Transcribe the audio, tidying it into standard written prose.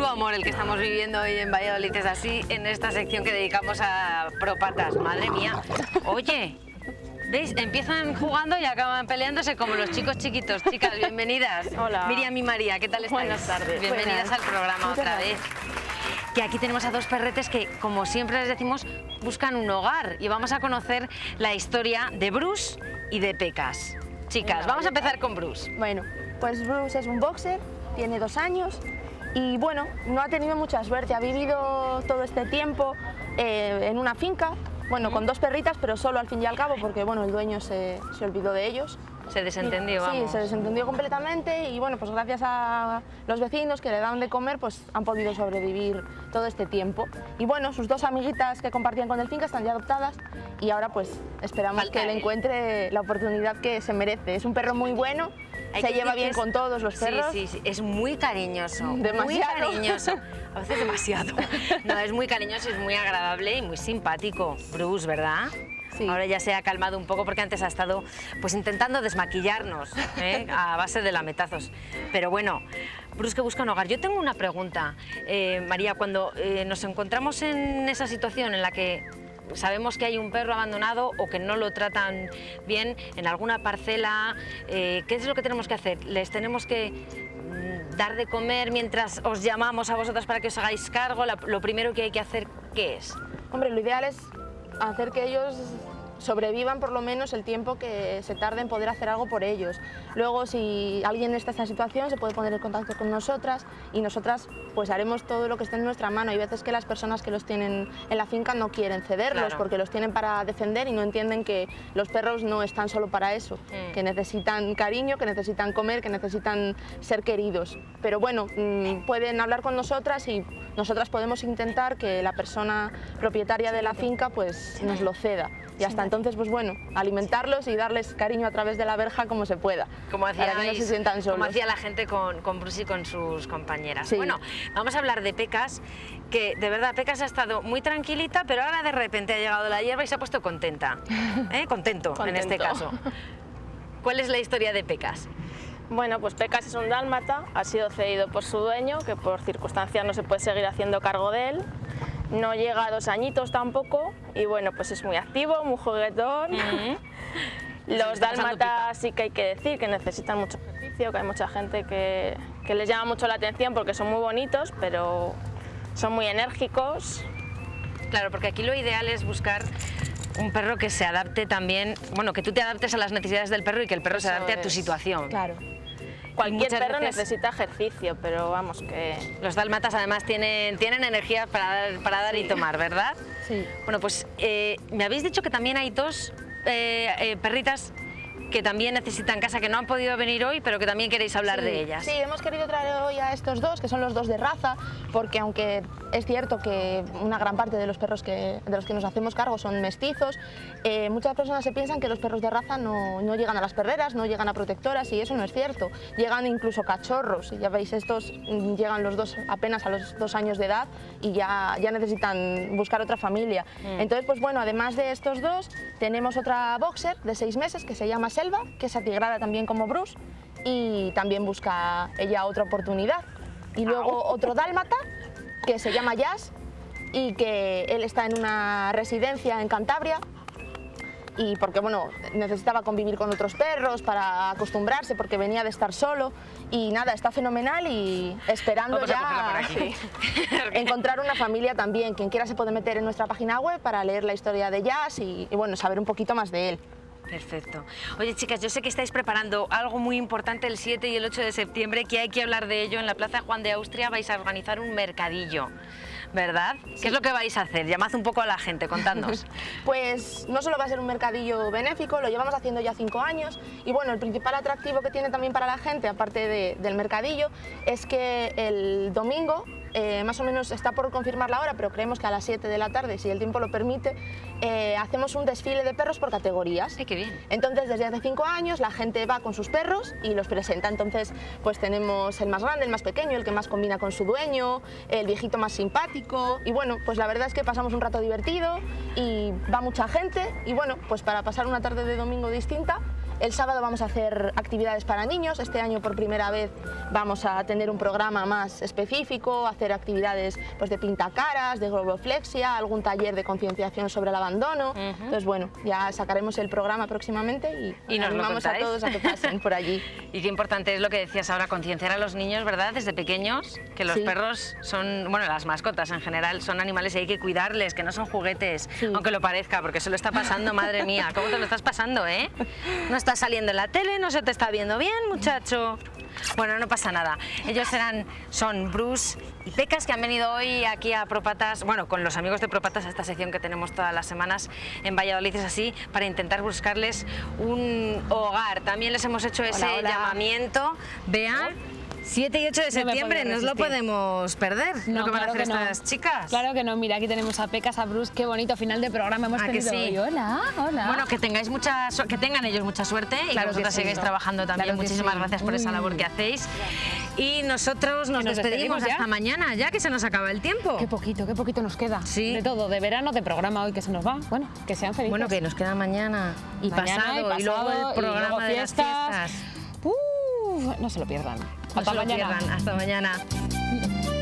amor el que estamos viviendo hoy en Valladolid, es así, en esta sección que dedicamos a propatas. Madre mía. Oye, ¿veis? Empiezan jugando y acaban peleándose como los chicos chiquitos. Chicas, bienvenidas. Hola. Miriam y María, ¿qué tal estáis? Buenas tardes. Bienvenidas al programa otra vez. Que aquí tenemos a dos perretes que, como siempre les decimos, buscan un hogar. Y vamos a conocer la historia de Bruce y de Pecas. Chicas, vamos a empezar con Bruce. Bueno, pues Bruce es un boxer, tiene 2 años y bueno, no ha tenido mucha suerte, ha vivido todo este tiempo en una finca, bueno, con 2 perritas, pero solo al fin y al cabo, porque bueno, el dueño se olvidó de ellos. Se desentendió, Sí, vamos. se desentendió completamente y bueno, pues gracias a los vecinos que le daban de comer, pues han podido sobrevivir todo este tiempo. Y bueno, sus 2 amiguitas que compartían con el finca están ya adoptadas y ahora pues esperamos Falta que le él. encuentre la oportunidad que se merece. Es un perro muy bueno, se lleva bien con todos los perros. Sí, sí, es muy cariñoso. Demasiado. Muy cariñoso. A veces demasiado. No, es muy cariñoso, es muy agradable y muy simpático. Bruce, ¿verdad? Sí. Ahora ya se ha calmado un poco porque antes ha estado pues intentando desmaquillarnos a base de lametazos. Pero bueno, Bruce que busca un hogar. Yo tengo una pregunta, María, cuando nos encontramos en esa situación en la que sabemos que hay un perro abandonado o que no lo tratan bien en alguna parcela, ¿qué es lo que tenemos que hacer? ¿Les tenemos que dar de comer mientras os llamamos a vosotras para que os hagáis cargo? Lo primero que hay que hacer, ¿qué es? Hombre, lo ideal es hacer que ellos sobrevivan por lo menos el tiempo que se tarde en poder hacer algo por ellos. Luego, si alguien está en esta situación, se puede poner en contacto con nosotras y nosotras pues haremos todo lo que esté en nuestra mano. Hay veces que las personas que los tienen en la finca no quieren cederlos, Claro. porque los tienen para defender y no entienden que los perros no están solo para eso, que necesitan cariño, que necesitan comer, que necesitan ser queridos. Pero bueno, pueden hablar con nosotras y nosotras podemos intentar que la persona propietaria de la finca pues nos lo ceda. Y hasta entonces, pues bueno, alimentarlos y darles cariño a través de la verja como se pueda, para que no se sientan solos. Como hacía la gente con Bruce y con sus compañeras. Sí. Bueno, vamos a hablar de Pecas, que de verdad Pecas ha estado muy tranquilita, pero ahora de repente ha llegado la hierba y se ha puesto contenta. Contento, en este caso. ¿Cuál es la historia de Pecas? Bueno, pues Pecas es un dálmata, ha sido cedido por su dueño, que por circunstancias no se puede seguir haciendo cargo de él. No llega a 2 añitos tampoco y bueno, pues es muy activo, muy juguetón. Los dálmatas sí que hay que decir que necesitan mucho ejercicio, que hay mucha gente que les llama mucho la atención porque son muy bonitos, pero son muy enérgicos. Claro, porque aquí lo ideal es buscar un perro que se adapte también, bueno, que tú te adaptes a las necesidades del perro y que el perro se Eso adapte a tu es. situación. Claro. Cualquier muchas perro veces- necesita ejercicio, pero vamos que... Los dálmatas además tienen energía para dar y tomar, ¿verdad? Sí. Bueno, pues me habéis dicho que también hay 2 perritas que también necesitan casa, que no han podido venir hoy, pero que también queréis hablar de ellas. Sí, hemos querido traer hoy a estos 2, que son los 2 de raza, porque aunque es cierto que una gran parte de los perros de los que nos hacemos cargo son mestizos, muchas personas se piensan que los perros de raza no llegan a las perreras, no llegan a protectoras, y eso no es cierto. Llegan incluso cachorros, y ya veis, estos llegan los 2 apenas a los 2 años de edad y ya necesitan buscar otra familia. Entonces, pues bueno, además de estos 2, tenemos otra boxer de 6 meses que se llama Selva, que es atigrada también como Bruce y también busca ella otra oportunidad. Y luego otro dálmata que se llama Jazz y que él está en una residencia en Cantabria y porque bueno, necesitaba convivir con otros perros para acostumbrarse porque venía de estar solo y nada, está fenomenal y esperando Vamos a cogerla por ya aquí. encontrar una familia también. Quien quiera se puede meter en nuestra página web para leer la historia de Jazz y bueno, saber un poquito más de él. Perfecto. Oye, chicas, yo sé que estáis preparando algo muy importante el 7 y el 8 de septiembre, que hay que hablar de ello. En la Plaza Juan de Austria vais a organizar un mercadillo, ¿verdad? Sí. ¿Qué es lo que vais a hacer? Llamad un poco a la gente, contadnos. Pues no solo va a ser un mercadillo benéfico, lo llevamos haciendo ya 5 años y bueno, el principal atractivo que tiene también para la gente, aparte del mercadillo, es que el domingo, más o menos está por confirmar la hora, pero creemos que a las 7 de la tarde, si el tiempo lo permite, hacemos un desfile de perros por categorías. ¡Ay, qué bien! Entonces, desde hace 5 años la gente va con sus perros y los presenta. Entonces, pues tenemos el más grande, el más pequeño, el que más combina con su dueño, el viejito más simpático. Y bueno, pues la verdad es que pasamos un rato divertido y va mucha gente. Y bueno, pues para pasar una tarde de domingo distinta, El sábado vamos a hacer actividades para niños. Este año por primera vez vamos a tener un programa más específico, hacer actividades pues, de pintacaras, de globoflexia, algún taller de concienciación sobre el abandono. Entonces, bueno, ya sacaremos el programa próximamente y nos lo animamos a contáis. todos a que pasen por allí. Y qué importante es lo que decías ahora, concienciar a los niños, ¿verdad? Desde pequeños, que los Sí. perros son, bueno, las mascotas en general, son animales y hay que cuidarles, que no son juguetes, Sí. aunque lo parezca, porque se lo está pasando, madre mía. ¿Cómo te lo estás pasando, No estás saliendo en la tele, no se te está viendo bien, muchacho. Bueno, no pasa nada. Ellos son Bruce y Pecas, que han venido hoy aquí a Propatas, bueno, con los amigos de Propatas, a esta sección que tenemos todas las semanas en Valladolid, es así, para intentar buscarles un hogar. También les hemos hecho ese Hola. llamamiento. Vean, 7 y 8 de No me septiembre, puedo no os lo resistir. podemos perder, No, lo que van a claro hacer que no. estas chicas. Claro que no, mira, aquí tenemos a Pecas, a Bruce, qué bonito final de programa hemos ¿A que tenido sí? hoy. Hola, hola. Bueno, que tengan ellos mucha suerte y que Claro que vosotras sí. sigáis trabajando también. Claro que Muchísimas sí. gracias por esa labor que hacéis. Y nosotros nos despedimos ya. hasta mañana, ya que se nos acaba el tiempo. Qué poquito nos queda. Sí. De todo, de verano, de programa hoy que se nos va. Bueno, que sean felices. Bueno, que nos queda mañana y, Mañana pasado, y luego el programa luego de las fiestas. No se lo pierdan. No Hasta se lo mañana. pierdan. Hasta mañana.